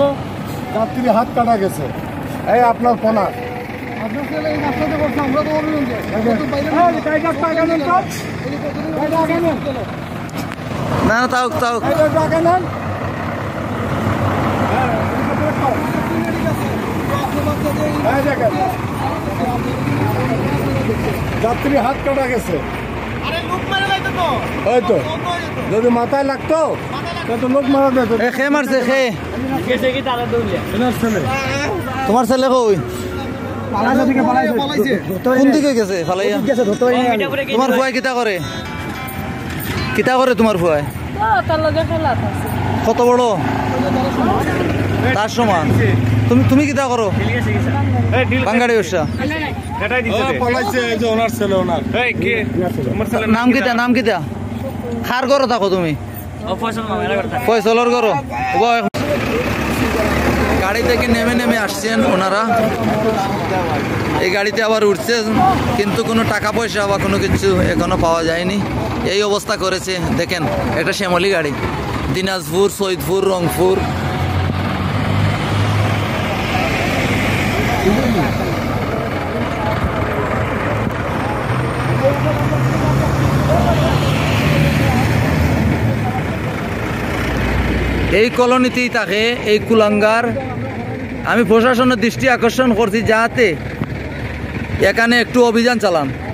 হলো যাত্রী হাত কাটা গেছে। এই আপনার ফোনা না তাও তাও যাত্রী হাত কাটা গেছে। ওই তো যদি মাথায় লাগতো তো লোক মারা যেত। খে মারছে খে ছেলে তোমার ছেলে কই কোন দিকে গেছে ফালাইয়া? তোমার ফুয়াই কিতা করে তোমার ফুয়াই? কত বড়? তার সমান। তুমি কিতা করো? বাঙ্গাড়ি ব্যবসা। নাম কিতা খার করো থাকো তুমি? ফয়সলর করো। গাড়ি থেকে নেমে আসছেন ওনারা, এই গাড়িতে আবার উঠছে, কিন্তু কোনো টাকা পয়সা বা কোনো কিছু এখনো পাওয়া যায়নি। এই অবস্থা করেছে দেখেন, এটা শ্যামলী গাড়ি, দিনাজপুর, সৈয়দপুর, রংপুর। এই কলোনিতেই থাকে এই কুলাঙ্গার। আমি প্রশাসনের দৃষ্টি আকর্ষণ করছি যাতে এখানে একটু অভিযান চালান।